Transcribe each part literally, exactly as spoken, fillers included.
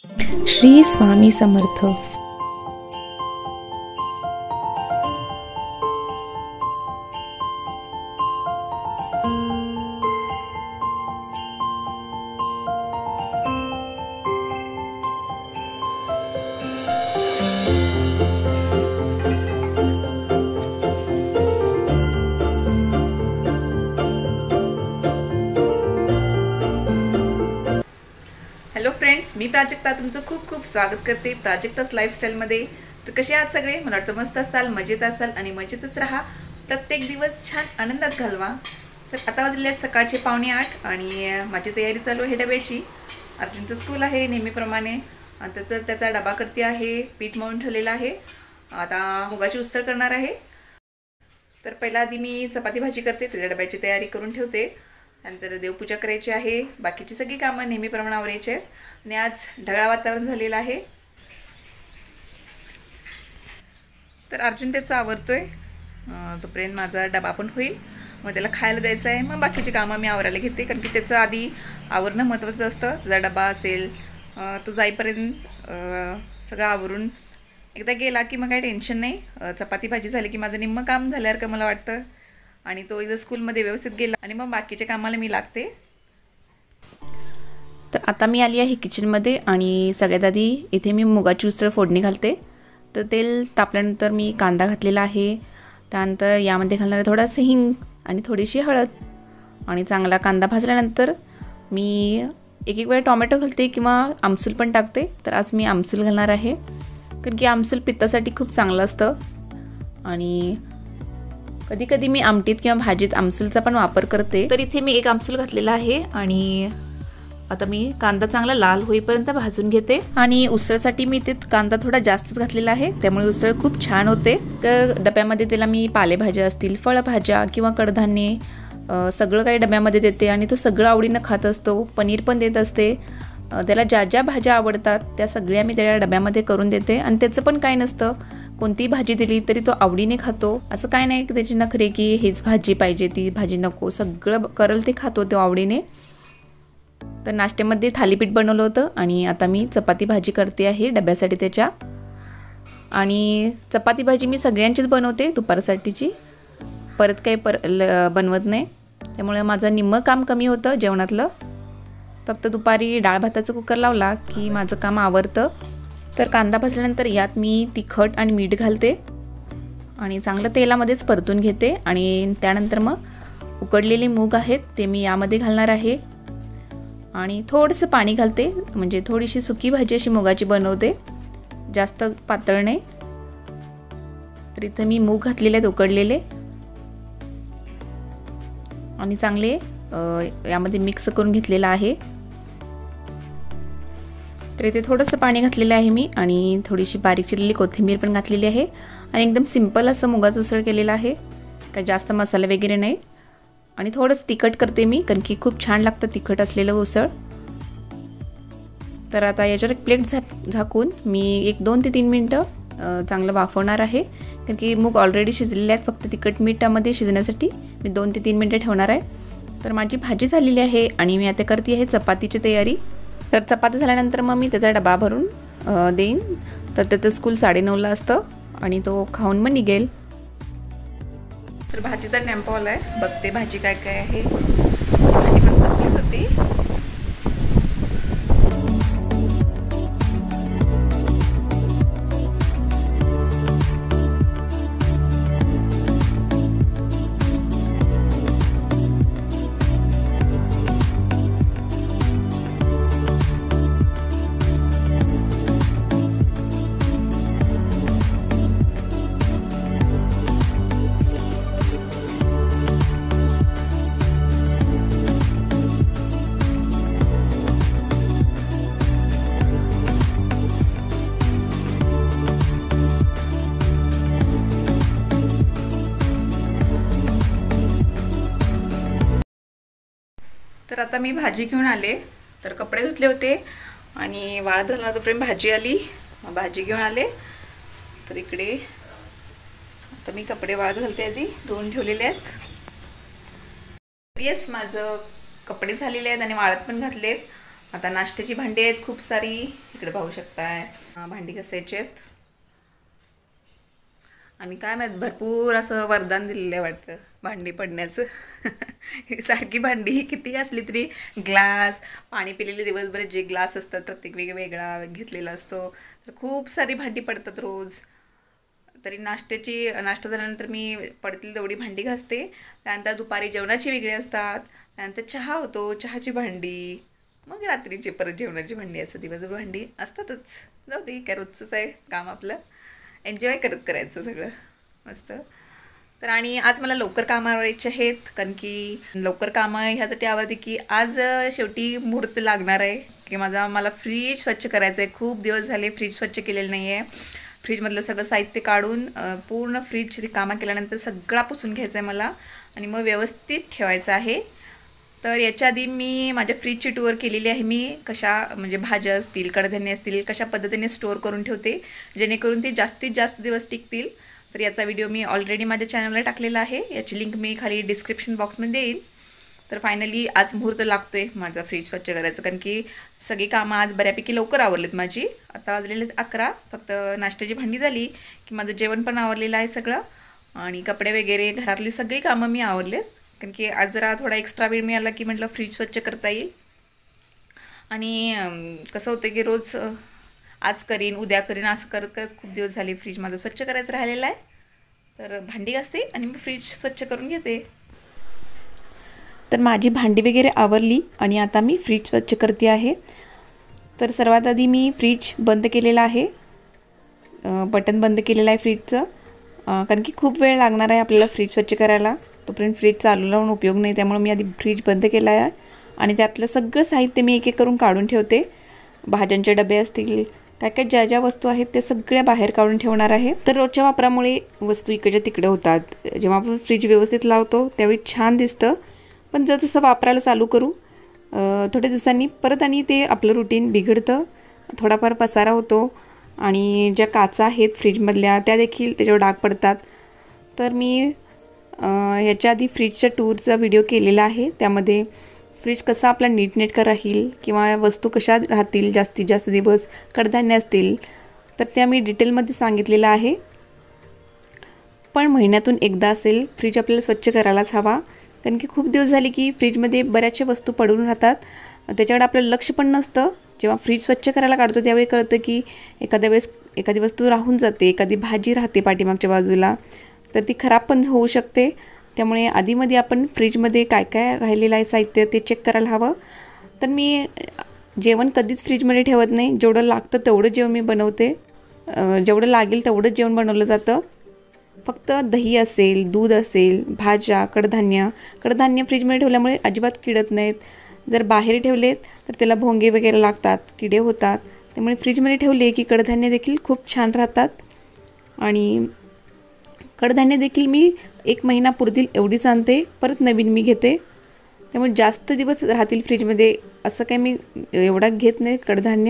Shri Swami Samarth. Hello friends, मी प्राजक्ता तुमचं खूप खूप स्वागत करते प्राजक्ताच लाईफस्टाईलमध्ये। तर कसे आहात सगळे? मला वाटतं मस्त असाल, मजेत असाल आणि मजेतच राहा। प्रत्येक दिवस छान आनंदात घालवा। तर आता वाजले आहेत सकाळचे पावणे आठ आणि माझी तयारी चालू आहे डब्याची। अर्जुनचं स्कूल आहे नेहमीप्रमाणे, आणि त्याचा त्याचा डबा करते आहे। पीठ मळून ठेवलेलं आहे, आता मुगाची उसळ करणार आहे। तर पहिला आधी मी चपाती भाजी करते, त्याच्या डब्याची तयारी करून ठेवते। नंतर देवपूजा करायची आहे, बाकीची सगळी कामं नेहमीप्रमाणे आवरायची आहेत। आणि आज ढगाळ वातावरण झालेलं आहे, तर अर्जुन त्याचं आवरतोय, तोपर्यंत माझा डबा पण होईल, मग त्याला खायला द्यायचं आहे। मग बाकीची कामं मी आवरायला घेते, कारण की त्याचं आधी आवरणं महत्त्वाचं असतं। तुझा डबा असेल तो जाईपर्यंत सगळं आवरून एकदा गेला की मग काही टेन्शन नाही। चपाती भाजी झाली की माझं निम्मं काम झाल्यासारखं मला वाटतं, आणि तो एकदा स्कूलमध्ये व्यवस्थित गेला आणि मग बाकीच्या कामाला मी लागते। तर आता मी आली आहे किचनमध्ये, आणि सगळ्यात आधी इथे मी मुगाची उसळ फोडणी घालते। तर तेल तापल्यानंतर मी कांदा घातलेला आहे, त्यानंतर यामध्ये घालणार थोडासा हिंग आणि थोडीशी हळद, आणि चांगला कांदा भाजल्यानंतर मी एक एक वेळा टोमॅटो घालते किंवा आमसूल पण टाकते। तर आज मी आमसूल घालणार आहे, कारण की आमसूल पित्तासाठी खूप चांगलं असतं, आणि कधी कधी मी आमटीत किंवा भाजीत आमसूलचा पण वापर करते। तर इथे मी एक आमसूल घातलेला आहे, आणि आता मी कांदा चांगला लाल होईपर्यंत भाजून घेते। आणि उसळसाठी मी ते कांदा थोडा जास्तच घातलेला आहे, त्यामुळे उसळ खूप छान होते। तर डब्यामध्ये त्याला मी पालेभाज्या असतील, फळभाज्या किंवा कडधान्ये सगळं काही डब्यामध्ये देते, आणि तो सगळं आवडीनं खात असतो। पनीर पण देत असते, त्याला ज्या ज्या भाज्या आवडतात त्या सगळ्या मी त्याच्या डब्यामध्ये करून देते। आणि त्याचं पण काय नसतं, कोणतीही भाजी दिली तरी तो आवडीने खातो। असं काय नाही की त्याची नखरे की हीच भाजी पाहिजे ती भाजी नको, सगळं करल ते खातो तो आवडीने। तर नाश्त्यामध्ये थालीपीठ बनवलं होतं, आणि आता मी चपाती भाजी करते आहे डब्यासाठी त्याच्या। आणि चपाती भाजी मी सगळ्यांचीच बनवते दुपारसाठीची, परत काही पर बनवत नाही, त्यामुळे माझं निम्मं काम कमी होतं जेवणातलं। फक्त दुपारी डाळ भाताचं कुकर लावला की माझं काम आवरतं। तर कांदा भाजल्यानंतर यात मी तिखट आणि मीठ घालते, आणि चांगलं तेलामध्येच परतून घेते। आणि त्यानंतर मग उकडलेले मूग आहेत ते मी यामध्ये घालणार आहे, आणि थोडंसं पाणी घालते, म्हणजे थोडीशी सुकी भाजी अशी मुगाची बनवते, जास्त पातळ नाही। तर इथं मी मूग घातलेले आहेत उकडलेले, आणि चांगले यामध्ये मिक्स करून घेतलेलं आहे। तर इथे थोडंसं पाणी घातलेलं आहे मी, आणि थोडीशी बारीक चिरलेली कोथिंबीर पण घातलेली आहे, आणि एकदम सिंपल असं मुगाचं उसळ केलेलं आहे, काही जास्त मसाला वगैरे नाही। आणि थोडंसं तिखट करते मी, कारण की खूप छान लागतं तिखट असलेलं उसळ। तर आता याच्यावर एक प्लेट झाक झाकून मी एक दोन ते तीन मिनटं चांगलं वाफवणार आहे, कारण की मूग ऑलरेडी शिजलेले आहेत, फक्त तिखट मिठामध्ये शिजण्यासाठी मी दोन ते तीन मिनटं ठेवणार आहे। तर माझी भाजी झालेली आहे, आणि मी आता करते आहे चपातीची तयारी। तर चपाती झाल्यानंतर मग मी त्याचा डबा भरून देईन। तर त्याचं स्कूल साडेनऊला असतं, आणि तो खाऊन मग निघेल। तर भाजीचा टेम्पो आला आहे, बघते भाजी काय काय आहे। भाजी पण संपलीच होती। तर आता मी भाजी घेऊन आले, तर कपडे धुतले होते आणि वाळत घालणार तोपर्यंत भाजी आली, भाजी घेऊन आले। तर इकडे आता मी कपडे वाळत घालते, आधी धुवून ठेवलेले आहेत। येस, माझं कपडे झालेले आहेत आणि वाळत पण घातलेत। आता नाश्त्याची भांडी आहेत खूप सारी, इकडे पाहू शकताय भांडी घासायची आहेत. आणि काय माहीत भरपूर असं वरदान दिलेलं आहे वाटतं भांडी पडण्याचं. सारखी भांडी किती असली तरी ग्लास, पाणी पिलेले दिवसभर जे ग्लास असतात प्रत्येक वेगवेगळा घेतलेला असतो, तर खूप सारी भांडी पडतात रोज. तरी नाश्त्याची नाश्ता झाल्यानंतर मी पडतील तेवढी भांडी घासते. त्यानंतर दुपारी जेवणाची वेगळी असतात, त्यानंतर चहा होतो, चहाची भांडी, मग रात्रीची परत जेवणाची भांडी, असं दिवसभर भांडी असतातच. जाऊ दे, काय रोजचंच आहे काम आपलं, एन्जॉय करत करायचं सगळं मस्त. तर आणि आज मला लवकर कामं आवरायचे आहेत, कारण की लवकर कामं ह्यासाठी आवडते की आज शेवटी मुहूर्त लागणार आहे की माझा मला फ्रीज स्वच्छ करायचं आहे. खूप दिवस झाले फ्रीज स्वच्छ केलेलं नाही आहे. फ्रीजमधलं सगळं साहित्य काढून पूर्ण फ्रीज रिकामा केल्यानंतर सगळा पुसून घ्यायचा आहे मला आणि मग व्यवस्थित ठेवायचं आहे. तर याच्या आधी मी माझ्या फ्रीजची टूर केलेली आहे. मी कशा म्हणजे भाज्या असतील, कडधान्य असतील, कशा पद्धतीने स्टोअर करून ठेवते जेणेकरून ते जास्तीत जास्त दिवस टिकतील. तर याचा व्हिडिओ मी ऑलरेडी माझ्या चॅनलला टाकलेला आहे, याची लिंक मी खाली डिस्क्रिप्शन बॉक्समध्ये देईन. तर फायनली आज मुहूर्त लागतो आहे माझा फ्रीज स्वच्छ करायचं, कारण की सगळी कामं आज बऱ्यापैकी लवकर आवरलीत माझी. आता वाजलेले अकरा, फक्त नाश्त्याची भांडी झाली की माझं जेवण पण आवरलेलं आहे सगळं, आणि कपडे वगैरे घरातली सगळी कामं मी आवरलेत. कारण की आज जरा थोडा एक्स्ट्रा वेळ मिळाला की म्हटलं फ्रीज स्वच्छ करता येईल. आणि कसं होतं की रोज आज करीन उद्या करीन असं करत करत खूप दिवस झाले फ्रीज माझं स्वच्छ करायचं राहिलेलं आहे. तर भांडी घासते आणि मी फ्रीज स्वच्छ करून घेते. तर माझी भांडी वगैरे आवरली आणि आता मी फ्रीज स्वच्छ करते आहे. तर सर्वात आधी मी फ्रीज बंद केलेला आहे, बटन बंद केलेलं आहे फ्रीजचं, कारण की खूप वेळ लागणार आहे आपल्याला फ्रीज स्वच्छ करायला. तोपर्यंत फ्रीज चालू लावून उपयोग नाही, त्यामुळे मी आधी फ्रीज बंद केला आहे आणि त्यातलं सगळं साहित्य मी एक एक करून काढून ठेवते. भाज्यांचे डबे असतील, काय काय ज्या ज्या वस्तू आहेत त्या सगळ्या बाहेर काढून ठेवणार आहे. तर रोजच्या वापरामुळे वस्तू इकडच्या तिकडे होतात. जेव्हा आपण फ्रीज व्यवस्थित लावतो त्यावेळी छान दिसतं, पण जर तसं वापरायला चालू करू थोड्या दिवसांनी परत आणि ते आपलं रुटीन बिघडतं, थोडाफार पसारा होतो आणि ज्या काचा आहेत फ्रीजमधल्या त्या देखील त्याच्यावर डाग पडतात. तर मी ह्याच्या आधी फ्रीजच्या टूरचा व्हिडिओ केलेला आहे, त्यामध्ये फ्रीज कसा आपला नीटनेटका राहील किंवा वस्तू कशा राहतील जास्तीत जास्त दिवस, कडधान्य असतील तर त्या मी डिटेलमध्ये सांगितलेलं आहे. पण महिन्यातून एकदा असेल फ्रीज आपल्याला स्वच्छ करायलाच हवा, कारण की खूप दिवस झाले की फ्रीजमध्ये बऱ्याचशा वस्तू पडून राहतात, त्याच्याकडे आपलं लक्ष पण नसतं. जेव्हा फ्रीज स्वच्छ करायला काढतो त्यावेळी कळतं की एखाद्या वेळेस एखादी वस्तू राहून जाते, एखादी भाजी राहते पाठीमागच्या बाजूला, तर ती खराब पण होऊ शकते. त्यामुळे आधीमध्ये आपण फ्रीजमध्ये काय काय राहिलेलं आहे साहित्य ते चेक करायला हवं. तर मी जेवण कधीच फ्रीजमध्ये ठेवत नाही, जेवढं लागतं तेवढं जेवण मी बनवते, जेवढं लागेल तेवढंच जेवण बनवलं जातं. फक्त दही असेल, दूध असेल, भाज्या, कडधान्य कडधान्य फ्रीजमध्ये ठेवल्यामुळे अजिबात किडत नाहीत. जर बाहेर ठेवलेत तर त्याला भोंगे वगैरे लागतात, किडे होतात. त्यामुळे फ्रीजमध्ये ठेवले की कडधान्य देखील खूप छान राहतात. आणि कडधान्य देखील मी एक महिना पुरतील एवढीच आणते, परत नवीन मी घेते. त्यामुळे जास्त दिवस राहतील फ्रीजमध्ये असं काही मी एवढा घेत नाही कडधान्य.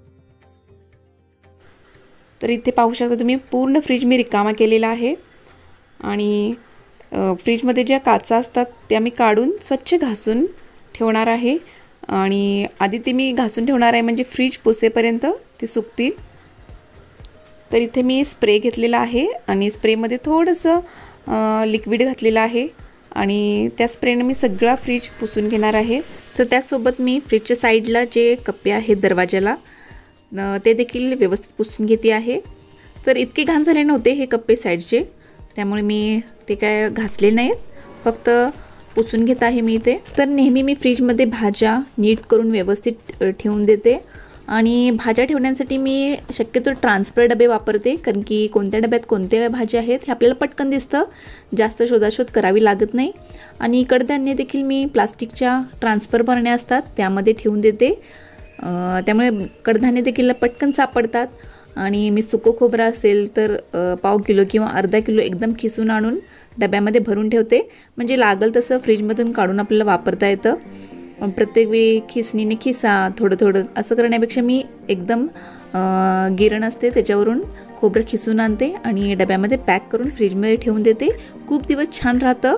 तर इथे पाहू शकता तुम्ही पूर्ण फ्रीज मी रिकामा केलेला आहे. आणि फ्रीजमध्ये ज्या काचा असतात त्या मी काढून स्वच्छ घासून ठेवणार आहे. आणि आधी ते मी घासून ठेवणार आहे म्हणजे फ्रीज पुसेपर्यंत ते सुकतील. तर इथे मी स्प्रे घेतलेला आहे आणि स्प्रेमध्ये थोडंसं लिक्विड घातलेलं आहे आणि त्या स्प्रेने मी सगळा फ्रीज पुसून घेणार आहे. तर त्यासोबत मी फ्रीजच्या साईडला जे कप्पे आहेत दरवाजाला ते देखील व्यवस्थित पुसून घेते आहे. तर इतके घाण झाले नव्हते हे कप्पे साईडचे, त्यामुळे मी ते काय घासले नाहीत, फक्त पुसून घेत आहे मी ते. तर नेहमी मी फ्रीजमध्ये भाज्या नीट करून व्यवस्थित ठेवून देते. आणि भाज्या ठेवण्यासाठी मी शक्यतो ट्रान्सफर डबे वापरते, कारण की कोणत्या डब्यात कोणत्या भाज्या आहेत हे आपल्याला पटकन दिसतं, जास्त शोधाशोध करावी लागत नाही. आणि कडधान्य देखील मी प्लास्टिकच्या ट्रान्सफर बरण्या असतात त्यामध्ये ठेवून देते, त्यामुळे कडधान्य देखील पटकन सापडतात. आणि मी सुकं खोबरं असेल तर पाव किलो किंवा अर्धा किलो एकदम खिसून आणून डब्यामध्ये भरून ठेवते, म्हणजे लागल तसं फ्रीजमधून काढून आपल्याला वापरता येतं. प्रत्येक वेळी खिसणीने खिसा थोडं थोडं असं करण्यापेक्षा मी एकदम गिरण असते त्याच्यावरून खोबरं खिसून आणते आणि डब्यामध्ये पॅक करून फ्रीजमध्ये ठेवून देते. खूप दिवस छान राहतं.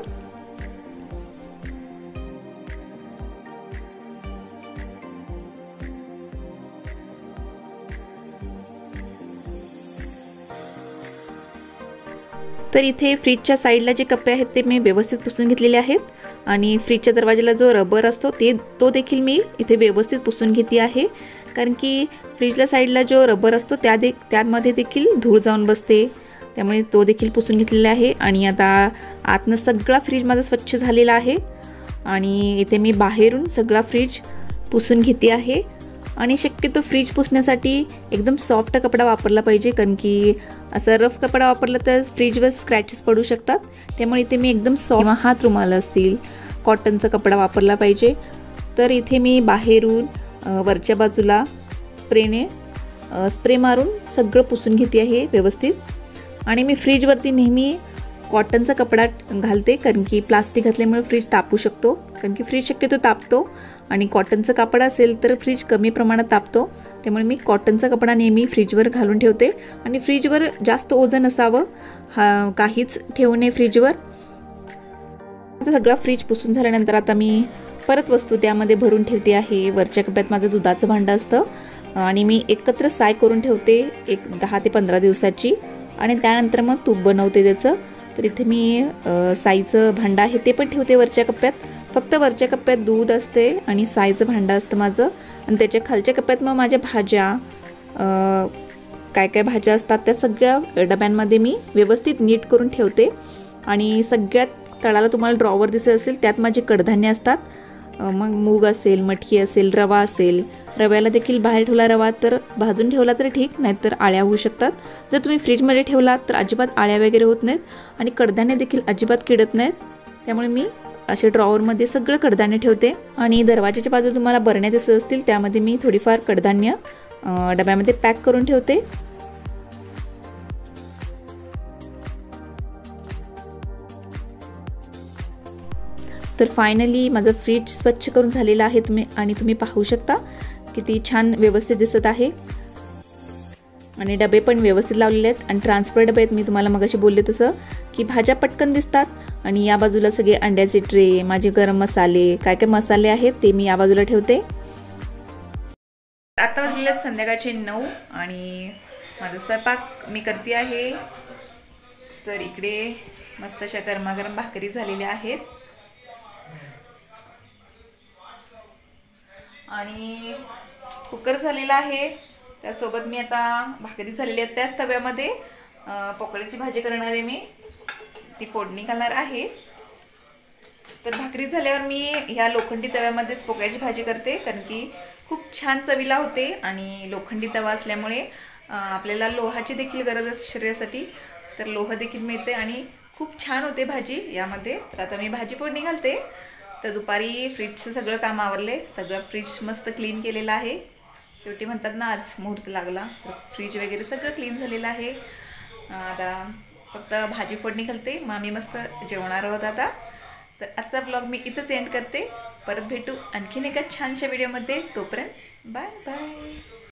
तर इथे फ्रीजच्या साईडला जे कप्पे आहेत ते मी व्यवस्थित पुसून घेतलेले आहेत आणि फ्रीजच्या दरवाजाला जो रबर असतो ते तो देखील मी इथे व्यवस्थित पुसून घेते आहे, कारण की फ्रीजला साईडला जो रबर असतो त्या दे त्यामध्ये देखील धूळ जाऊन बसते, त्यामुळे तो देखील पुसून घेतलेला आहे. आणि आता आतनं सगळा फ्रीज माझा स्वच्छ झालेला आहे आणि इथे मी बाहेरून सगळा फ्रीज पुसून घेते आहे. आणि शक्यतो फ्रीज पुसण्यासाठी एकदम सॉफ्ट कपडा वापरला पाहिजे, कारण की असं रफ कपडा वापरला तर फ्रीजवर स्क्रॅचेस पडू शकतात, त्यामुळे इथे मी एकदम सॉफ्ट हात रुमाल असतील कॉटनचा कपडा वापरला पाहिजे. तर इथे मी बाहेरून वरच्या बाजूला स्प्रेने स्प्रे मारून सगळं पुसून घेते आहे व्यवस्थित. आणि मी फ्रीजवरती नेहमी कॉटनचा कपडा घालते, कारण की प्लास्टिक घातल्यामुळे फ्रीज तापू शकतो, कारण की फ्रीज शक्यतो तापतो आणि कॉटनचा कपडा असेल तर फ्रीज कमी प्रमाणात तापतो, त्यामुळे मी कॉटनचा कपडा नेहमी फ्रीजवर घालून ठेवते. आणि फ्रीजवर जास्त ओझं नसावं, हा काहीच ठेवू नये फ्रीजवर. सगळा फ्रीज पुसून झाल्यानंतर आता मी परत वस्तू त्यामध्ये भरून ठेवते आहे. वरच्या कप्प्यात माझं दुधाचं भांडं असतं आणि मी एकत्र साय करून ठेवते एक दहा ते पंधरा दिवसाची, आणि त्यानंतर मग तूप बनवते त्याचं. तर इथे मी साईचं भांडं आहे ते पण ठेवते वरच्या कप्प्यात. फक्त वरच्या कप्प्यात दूध असते आणि साईचं भांडं असतं माझं, आणि त्याच्या खालच्या कप्प्यात मग माझ्या भाज्या काय काय भाज्या असतात त्या सगळ्या डब्यांमध्ये मी व्यवस्थित नीट करून ठेवते. आणि सगळ्यात तळाला तुम्हाला ड्रॉवर दिसत असेल त्यात माझे कडधान्य असतात, मग मूग असेल, मटकी असेल, रवा असेल. रव्याला देखील बाहेर ठेवला रवा तर भाजून ठेवला तर ठीक, नाहीतर आळ्या होऊ शकतात. जर तुम्ही फ्रीजमध्ये ठेवलात तर अजिबात आळ्या वगैरे होत नाहीत आणि कडधान्य देखील अजिबात किडत नाहीत, त्यामुळे मी असे ड्रॉवरमध्ये सगळं कडधान्य ठेवते. आणि दरवाजाच्या बाजू तुम्हाला बरण्या दिसत असतील त्यामध्ये मी थोडीफार कडधान्य डब्यामध्ये पॅक करून ठेवते. तर फायनली माझं फ्रीज स्वच्छ करून झालेलं आहे तुम्ही आणि तुम्ही पाहू शकता किती छान व्यवस्थित दिसत आहे. आणि डबे पण व्यवस्थित लावलेले आहेत आणि ट्रान्सफर डबे आहेत. मी तुम्हाला मगाशी बोलले तसं की भाज्या पटकन दिसतात. आणि या बाजूला सगळे अंड्याचे ट्रे, माझे गरम मसाले, काय काय मसाले आहेत ते मी या बाजूला ठेवते. आता वाजलेले आहेत संध्याकाळचे नऊ आणि माझा स्वयंपाक मी करते आहे. तर इकडे मस्त अशा गरमागरम भाकरी झालेल्या आहेत आणि कुकर झालेला आहे. त्यासोबत मी आता भाकरी झालेली आहे त्याच तव्यामध्ये पोकळ्याची भाजी करणार आहे, मी ती फोडणी घालणार आहे. तर भाकरी झाल्यावर मी ह्या लोखंडी तव्यामध्येच पोकळ्याची भाजी करते, कारण की खूप छान चवीला होते आणि लोखंडी तवा असल्यामुळे आपल्याला लोहाची देखील गरज असते शरीरासाठी, तर लोह देखील मिळते आणि खूप छान होते भाजी यामध्ये. तर आता मी भाजी फोडणी घालते. तर दुपारी फ्रीजचं सगळं काम आवरले, सगळं फ्रीज मस्त क्लीन केलेलं आहे. शेवटी म्हणतात ना आज मुहूर्त लागला, तर फ्रीज वगैरे सगळं क्लीन झालेलं आहे. आता फक्त भाजी फोडणी घालते, मग आम्ही मस्त जेवणार आहोत आता. तर आजचा ब्लॉग मी इथंच एंड करते. परत भेटू आणखीन एका छानशा व्हिडिओमध्ये. तोपर्यंत बाय बाय.